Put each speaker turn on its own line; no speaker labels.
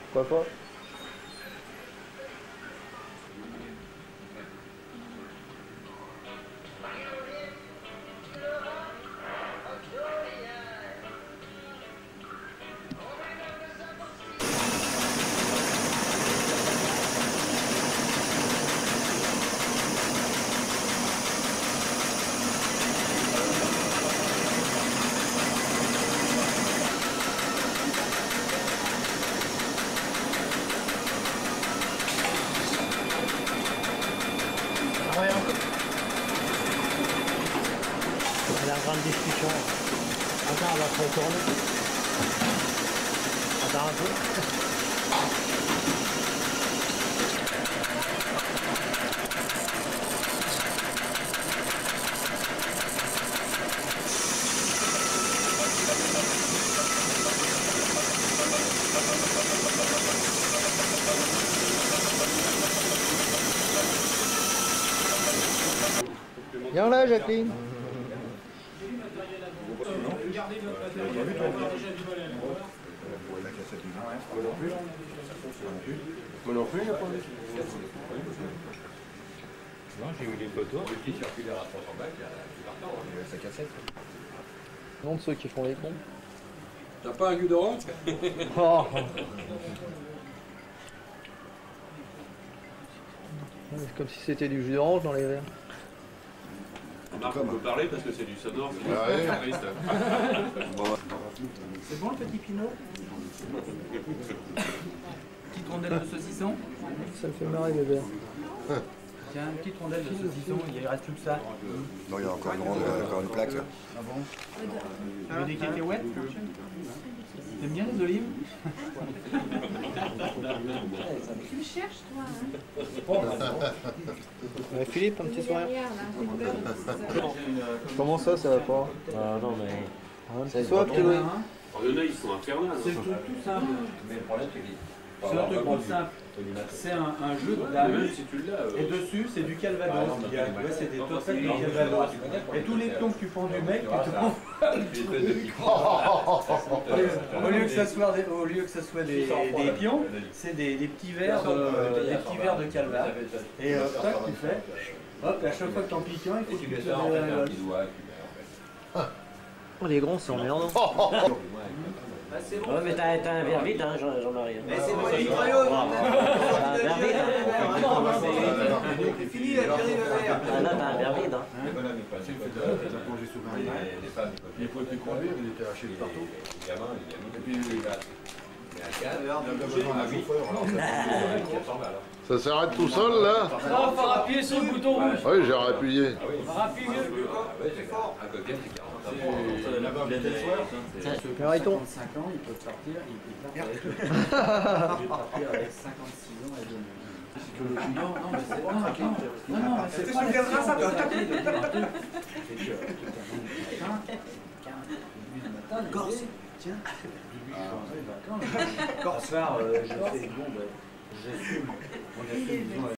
Pourquoi pas? La grande discussion. Attends, on va se retourner. Attends un peu. Viens là, Jacqueline.
Moi non plus,
Non, j'ai eu les photos.
Le petit circulaire à 300 balles, il y a sa cassette.
Non de ceux qui font les cons.
T'as pas un jus d'orange?
Oh. C'est comme si c'était du jus d'orange dans les verres.
Marc, on peut parler parce que c'est du sonore.
C'est bon le petit Pinot? Petite rondelle de saucisson?
Ça me fait marrer les verres.
Tiens, une petite rondelle de saucisson, il reste plus que ça.
Non, il y a encore une plaque.
Ah bon? Tu veux des cacahuètes? T'aimes bien les olives?
Tu me cherches, toi, hein?
Philippe, un petit sourire.
Derrière, là.
Comment ça va pas?
Ah non, mais.
Un petit soir, petit Louis.
Il y en a, ils sont infernales.
C'est le truc tout simple.
Mais le problème, c'est qu'il.
C'est un truc tout simple. C'est un jeu de dames.
Si tu l'as.
Et dessus, c'est du calvados. Ouais, c'est des tourtettes de calvados. Et tous les plombs que tu prends du mec, tu te prends. Au lieu que ça soit des pions, c'est des petits verres de calvados. Et tac, tu fais. Hop, et à chaque fois que t'en piques un, il faut que tu te
ça en fait un petit doigt.
Oh, les grands, c'est emmerdant.
Ouais, mais t'as un verre vide, hein, Jean-Marie.
Mais c'est bon, il croyait.
T'as un verre vide, hein.
C'est fini, elle arrive à verre.
Ah, là, t'as un verre vide, hein.
Les bonhommes, ils passent. Les femmes,
Il pouvait plus conduire, il était haché partout.
les gamins,
Et puis,
il a
Ça s'arrête tout seul là?
Non, faut appuyer sur le bouton rouge.
Oui, j'ai appuyé.
Faut appuyer.
c'est fort. Un coquin, c'est 40.
là-bas, il était le soir.
Mériton.
55 ans, ils peuvent partir, ils partent avec 56 ans et demi. Non, mais c'est non, c'est pas le Corse, tiens. Corse, je fais bon, j'assume. On a fait une